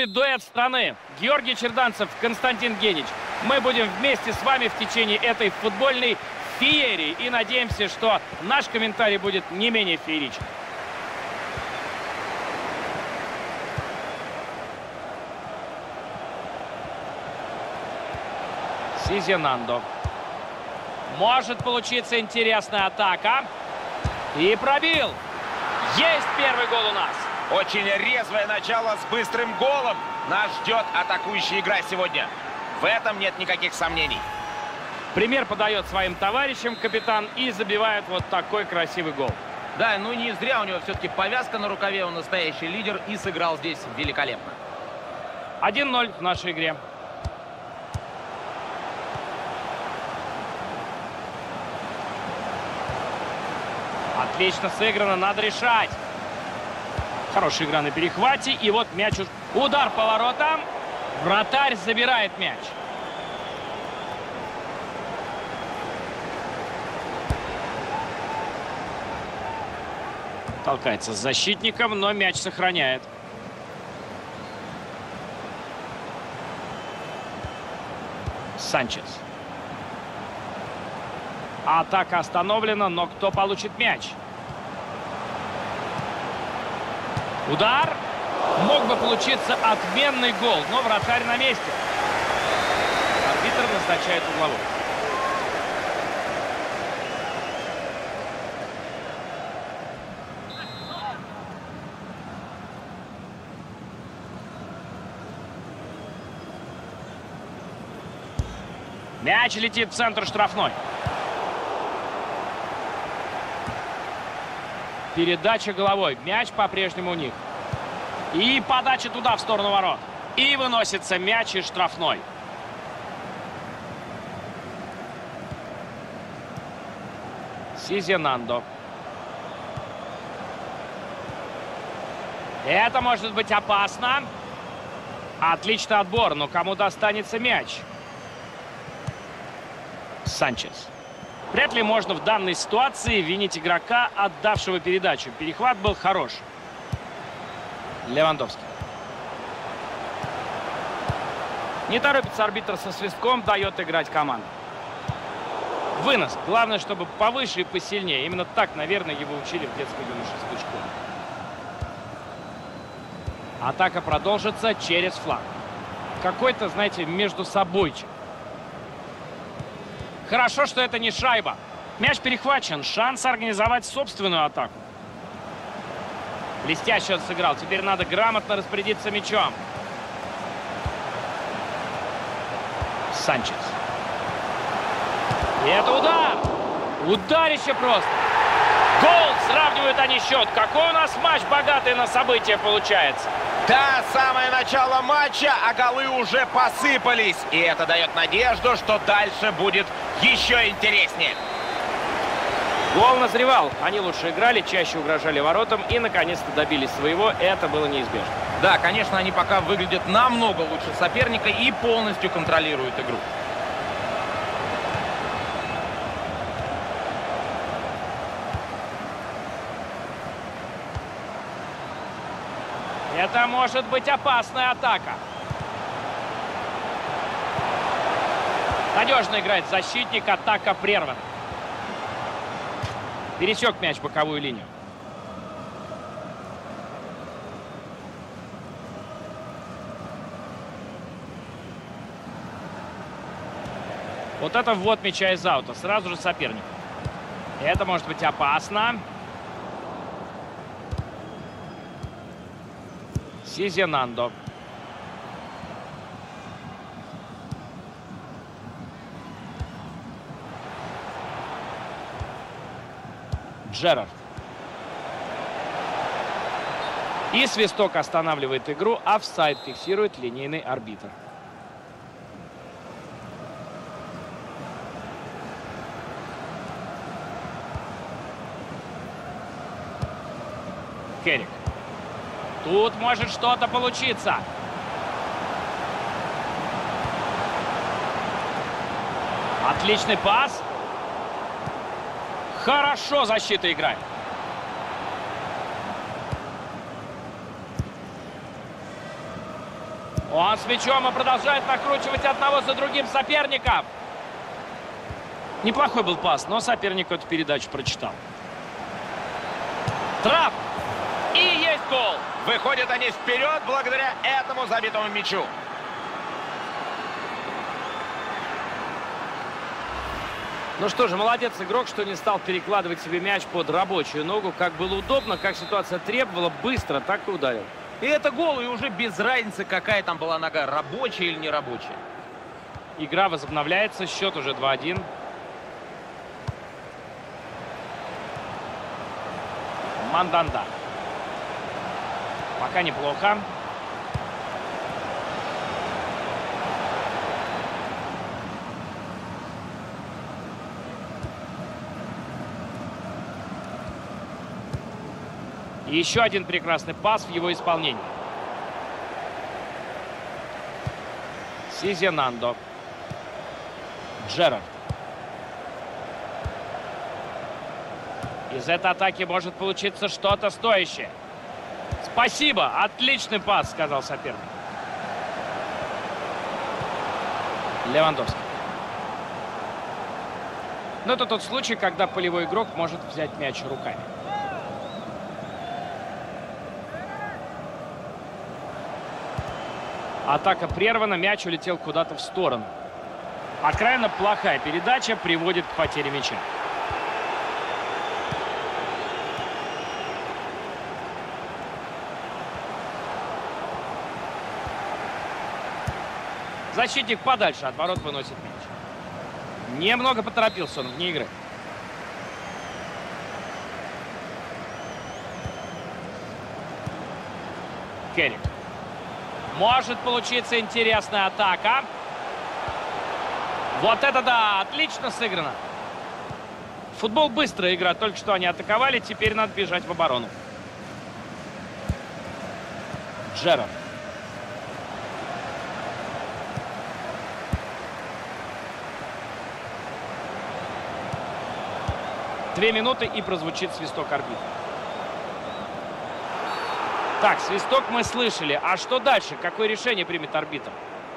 Дуэт страны. Георгий Черданцев, Константин Генич. Мы будем вместе с вами в течение этой футбольной феерии. И надеемся, что наш комментарий будет не менее фееричным. Сизинандо. Может получиться интересная атака. И пробил. Есть первый гол у нас. Очень резвое начало с быстрым голом. Нас ждет атакующая игра сегодня. В этом нет никаких сомнений. Пример подает своим товарищам капитан и забивает вот такой красивый гол. Да, ну не зря у него все-таки повязка на рукаве. Он настоящий лидер и сыграл здесь великолепно. 1-0 в нашей игре. Отлично сыграно, надо решать. Хорошая игра на перехвате. И вот мяч. Удар по воротам. Вратарь забирает мяч. Толкается с защитником, но мяч сохраняет. Санчес. Атака остановлена, но кто получит мяч? Удар. Мог бы получиться отменный гол, но вратарь на месте. Арбитр назначает угловой. Мяч летит в центр штрафной. Передача головой. Мяч по-прежнему у них. И подача туда, в сторону ворот. И выносится мяч из штрафной. Сизинандо. Это может быть опасно. Отличный отбор, но кому достанется мяч? Санчес. Вряд ли можно в данной ситуации винить игрока, отдавшего передачу. Перехват был хорош. Левандовский. Не торопится арбитр со свистком, дает играть команду. Вынос. Главное, чтобы повыше и посильнее. Именно так, наверное, его учили в детско-юношеской школе. Атака продолжится через фланг. Какой-то, знаете, между собойчик. Хорошо, что это не шайба. Мяч перехвачен. Шанс организовать собственную атаку. Блестяще он сыграл. Теперь надо грамотно распорядиться мячом. Санчес. И это удар. Ударище просто. Гол. Сравнивают они счет. Какой у нас матч богатый на события получается. Да, самое начало матча, а голы уже посыпались. И это дает надежду, что дальше будет еще интереснее. Гол назревал. Они лучше играли, чаще угрожали воротам и наконец-то добились своего. Это было неизбежно. Да, конечно, они пока выглядят намного лучше соперника и полностью контролируют игру. Это может быть опасная атака. Надежно играет защитник, атака прервана. Пересек мяч боковую линию. Вот это ввод мяча из аута. Сразу же соперник. Это может быть опасно. Сизинандо. Джерард. И свисток останавливает игру. Офсайд фиксирует линейный арбитр. Керрик. Тут может что-то получиться. Отличный пас. Хорошо защита играет. Он с мячом и продолжает накручивать одного за другим соперников. Неплохой был пас, но соперник эту передачу прочитал. Трап. И есть гол. Выходят они вперед благодаря этому забитому мячу. Ну что же, молодец игрок, что не стал перекладывать себе мяч под рабочую ногу. Как было удобно, как ситуация требовала, быстро так и ударил. И это гол, и уже без разницы, какая там была нога, рабочая или не рабочая. Игра возобновляется, счет уже 2-1. Манданда. Пока неплохо. И еще один прекрасный пас в его исполнении. Сизенандо. Джерард. Из этой атаки может получиться что-то стоящее. Спасибо, отличный пас, сказал соперник. Левандовский. Но это тот случай, когда полевой игрок может взять мяч руками. Атака прервана, мяч улетел куда-то в сторону. Откровенно плохая передача приводит к потере мяча. Защитник подальше от ворот выносит мяч. Немного поторопился он вне игры. Керрик. Может получиться интересная атака. Вот это да! Отлично сыграно. Футбол быстрая игра. Только что они атаковали. Теперь надо бежать в оборону. Джерард. Две минуты и прозвучит свисток арбитра. Так, свисток мы слышали. А что дальше? Какое решение примет арбитр?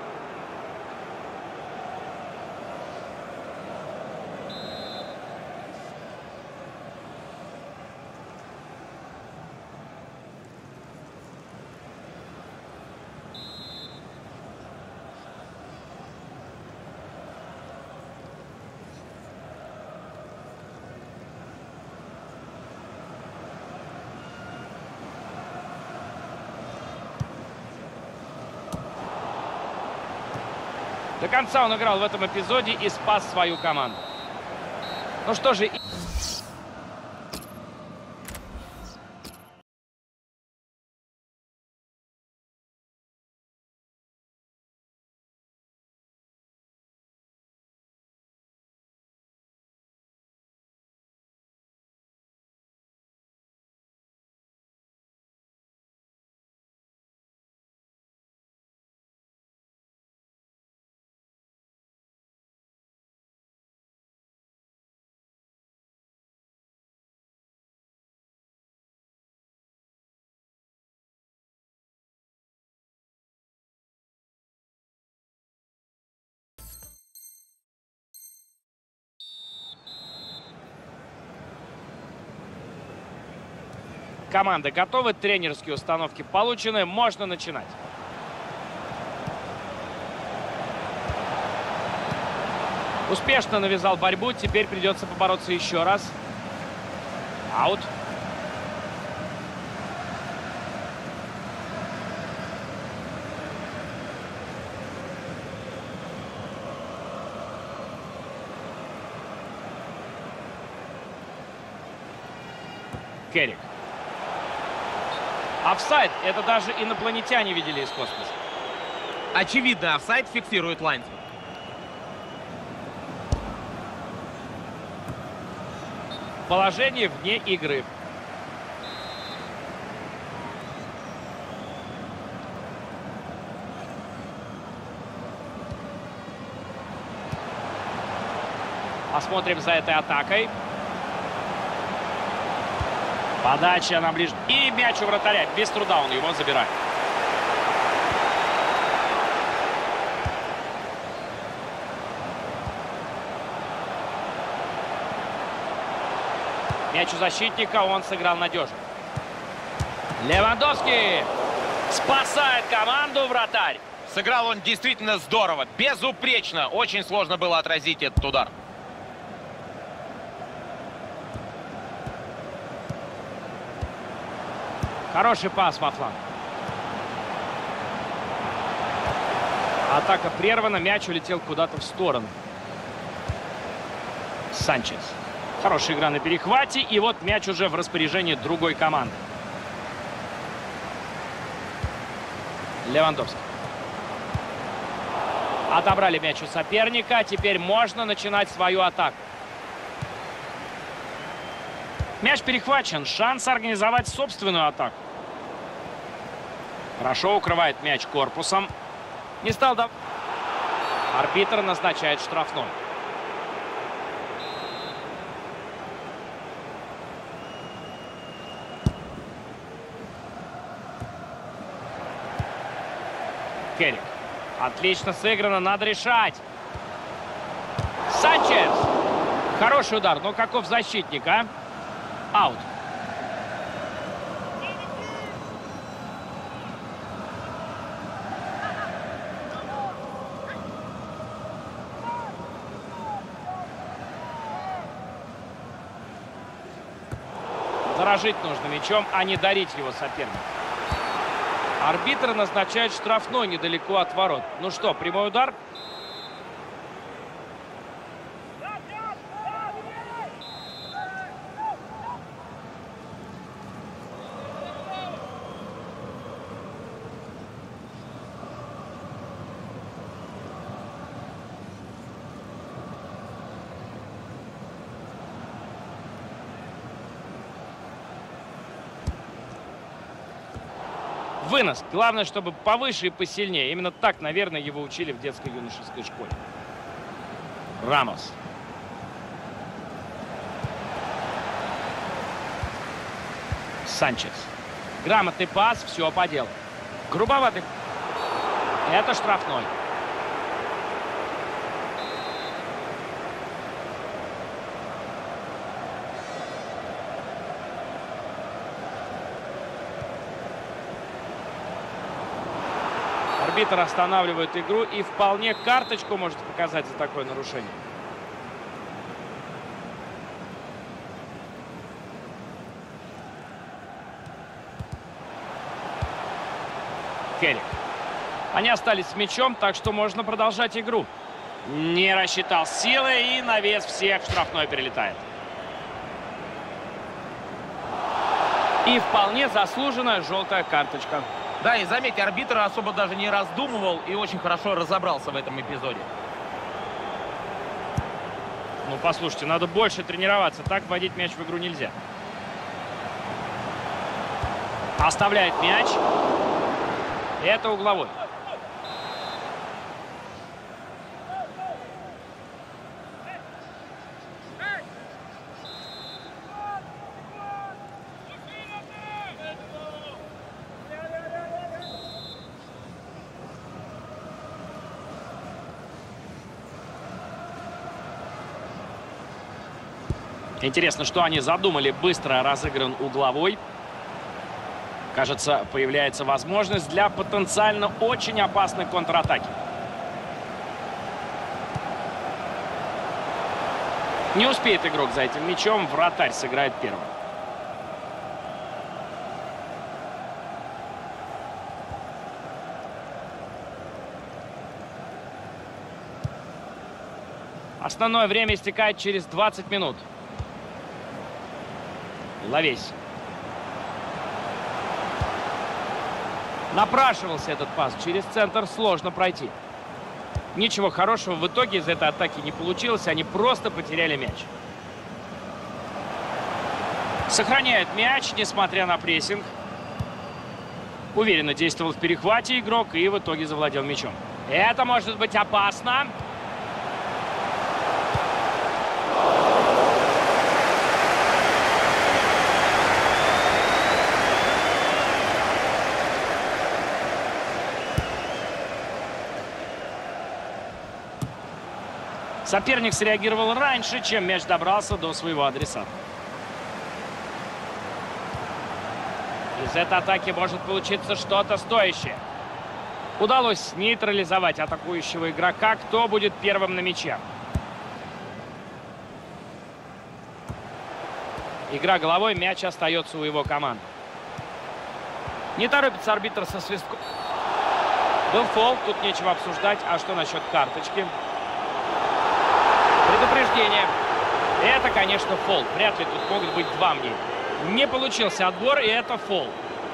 До конца он играл в этом эпизоде и спас свою команду. Ну что же... Команда готовы, тренерские установки получены, можно начинать. Успешно навязал борьбу, теперь придется побороться еще раз. Аут. Керрик. Офсайд. Это даже инопланетяне видели из космоса. Очевидно, офсайд фиксирует лайнсмен. Положение вне игры. Посмотрим за этой атакой. Подача на ближний. И мяч у вратаря. Без труда он его забирает. Мяч у защитника, он сыграл надежно. Левандовский спасает команду, вратарь. Сыграл он действительно здорово, безупречно. Очень сложно было отразить этот удар. Хороший пас во фланг. Атака прервана, мяч улетел куда-то в сторону. Санчес. Хорошая игра на перехвате, и вот мяч уже в распоряжении другой команды. Левандовский. Отобрали мяч у соперника, теперь можно начинать свою атаку. Мяч перехвачен, шанс организовать собственную атаку. Хорошо укрывает мяч корпусом. Не стал давать. Арбитр назначает штрафной. Керрик. Отлично сыграно, надо решать. Санчес. Хороший удар, но каков защитник, а? Аут. Дорожить нужно мячом, а не дарить его сопернику. Арбитр назначает штрафной недалеко от ворот. Ну что, прямой удар? Вынос. Главное, чтобы повыше и посильнее. Именно так, наверное, его учили в детско-юношеской школе. Рамос. Санчес. Грамотный пас, все по делу. Грубоватый. Это штрафной. Арбитр останавливает игру и вполне карточку может показать за такое нарушение. Керрик. Они остались с мячом, так что можно продолжать игру. Не рассчитал силы и на вес всех в штрафной перелетает. И вполне заслуженная желтая карточка. Да, и заметьте, арбитр особо даже не раздумывал и очень хорошо разобрался в этом эпизоде. Ну, послушайте, надо больше тренироваться. Так вводить мяч в игру нельзя. Оставляет мяч. Это угловой. Интересно, что они задумали. Быстро разыгран угловой. Кажется, появляется возможность для потенциально очень опасной контратаки. Не успеет игрок за этим мячом. Вратарь сыграет первым. Основное время истекает через 20 минут. Ловесь. Напрашивался этот пас. Через центр сложно пройти. Ничего хорошего в итоге из этой атаки не получилось. Они просто потеряли мяч. Сохраняет мяч, несмотря на прессинг. Уверенно действовал в перехвате игрок и в итоге завладел мячом. Это может быть опасно. Соперник среагировал раньше, чем мяч добрался до своего адресата. Из этой атаки может получиться что-то стоящее. Удалось нейтрализовать атакующего игрока. Кто будет первым на мяче? Игра головой, мяч остается у его команды. Не торопится арбитр со свистком. Был фол, тут нечего обсуждать. А что насчет карточки? Предупреждение. Это, конечно, фол. Вряд ли тут могут быть два мнения. Не получился отбор, и это фол.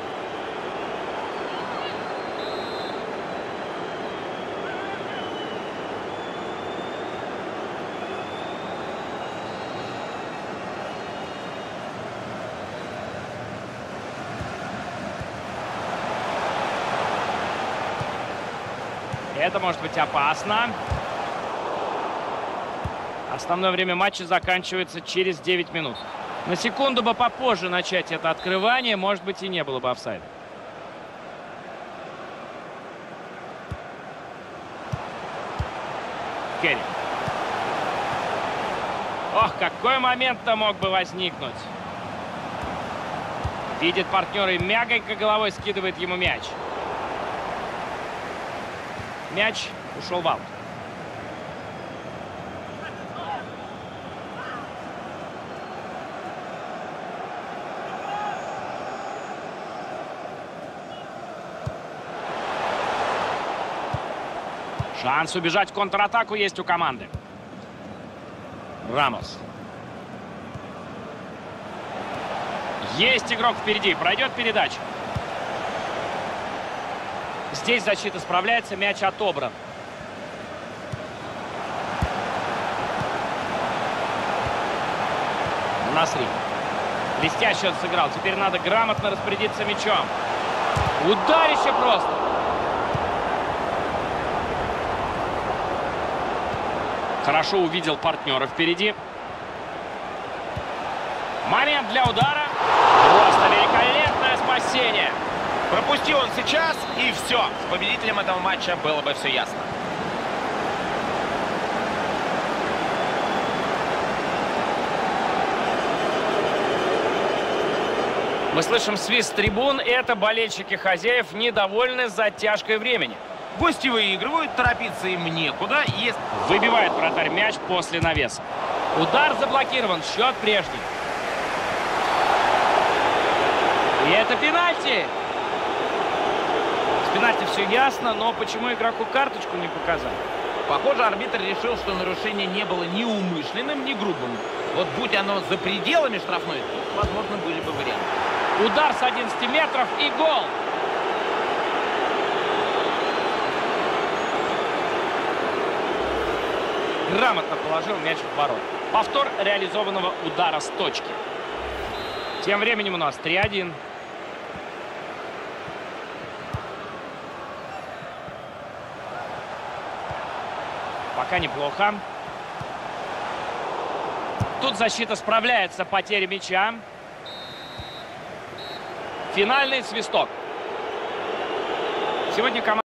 Это может быть опасно. Основное время матча заканчивается через 9 минут. На секунду бы попозже начать это открывание, может быть, и не было бы офсайда. Керри. Ох, какой момент-то мог бы возникнуть. Видит партнера и мягонько головой скидывает ему мяч. Мяч ушел в аут. Шанс убежать в контратаку есть у команды. Рамос. Есть игрок впереди. Пройдет передача. Здесь защита справляется. Мяч отобран. Насри. Блестяще он сыграл. Теперь надо грамотно распорядиться мячом. Ударище просто. Хорошо увидел партнера впереди. Момент для удара. Просто великолепное спасение. Пропусти он сейчас, и все. С победителем этого матча было бы все ясно. Мы слышим свист трибун. Это болельщики хозяев недовольны затяжкой времени. Гости выигрывают, торопиться им некуда. Выбивает вратарь мяч после навеса. Удар заблокирован, счет прежний. И это пенальти. С пенальти все ясно, но почему игроку карточку не показали? Похоже, арбитр решил, что нарушение не было ни умышленным, ни грубым. Вот будь оно за пределами штрафной, тут, возможно, были бы варианты. Удар с 11 метров и гол. Грамотно положил мяч в ворот. Повтор реализованного удара с точки. Тем временем у нас 3-1. Пока неплохо. Тут защита справляется, потеря мяча. Финальный свисток. Сегодня команда...